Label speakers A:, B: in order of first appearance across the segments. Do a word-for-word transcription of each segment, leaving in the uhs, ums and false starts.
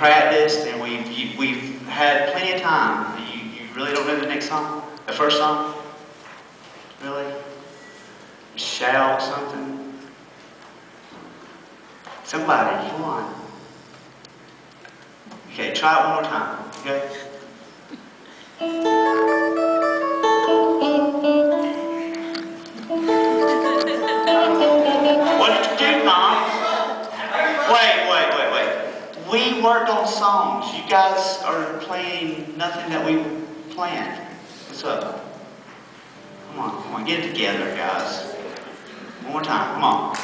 A: practiced and we've, you, we've had plenty of time. You, you really don't know the next song? The first song? Really? Shout something? Somebody, come on. Okay, try it one more time. Okay? What did you do, Mom? Wait, wait, wait, wait. We worked on songs. You guys are playing nothing that we planned. What's up? Come on, come on, get it together, guys. One more time, come on.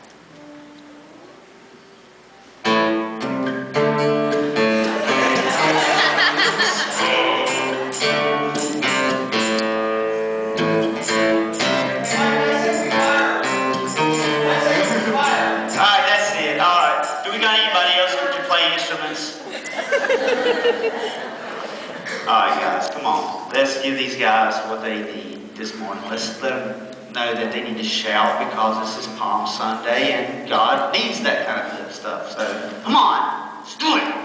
A: Alright guys, come on. Let's give these guys what they need this morning. Let's let them know that they need to shout because this is Palm Sunday and God needs that kind of stuff. So, come on, let's do it.